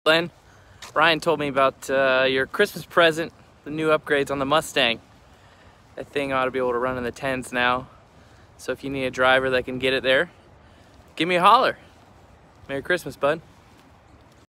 Len, Brian told me about your Christmas present, the new upgrades on the Mustang. That thing ought to be able to run in the 10s now. So if you need a driver that can get it there, give me a holler. Merry Christmas, bud.